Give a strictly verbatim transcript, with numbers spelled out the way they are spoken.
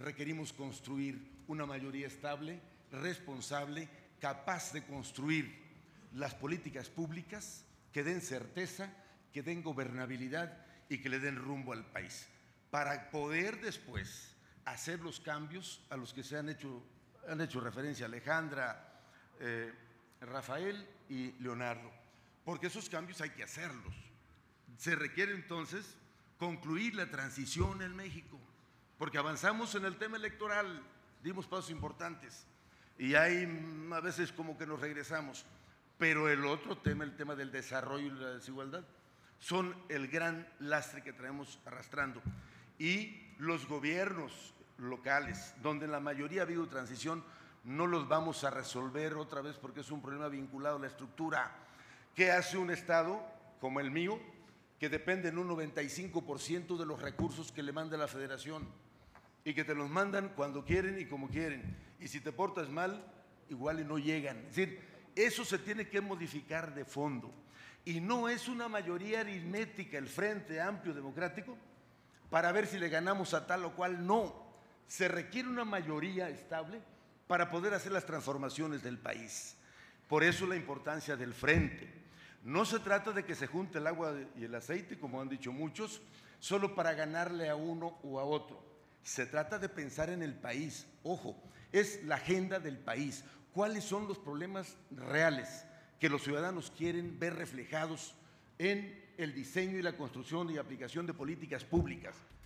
requerimos construir una mayoría estable, responsable, capaz de construir las políticas públicas que den certeza, que den gobernabilidad y que le den rumbo al país, para poder después hacer los cambios a los que se han hecho, han hecho referencia Alejandra, eh, Rafael y Leonardo, porque esos cambios hay que hacerlos. Se requiere entonces concluir la transición en México, porque avanzamos en el tema electoral, dimos pasos importantes y hay a veces como que nos regresamos, pero el otro tema, el tema del desarrollo y la desigualdad, son el gran lastre que traemos arrastrando. Y los gobiernos locales, donde en la mayoría ha habido transición, no los vamos a resolver otra vez porque es un problema vinculado a la estructura. ¿Qué hace un Estado como el mío, que depende en un noventa y cinco por ciento de los recursos que le manda la Federación y que te los mandan cuando quieren y como quieren? Y si te portas mal, igual y no llegan. Es decir, eso se tiene que modificar de fondo. Y no es una mayoría aritmética el Frente Amplio Democrático para ver si le ganamos a tal o cual, no. Se requiere una mayoría estable para poder hacer las transformaciones del país. Por eso la importancia del frente. No se trata de que se junte el agua y el aceite, como han dicho muchos, solo para ganarle a uno o a otro. Se trata de pensar en el país. Ojo, es la agenda del país. ¿Cuáles son los problemas reales que los ciudadanos quieren ver reflejados en el diseño y la construcción y aplicación de políticas públicas?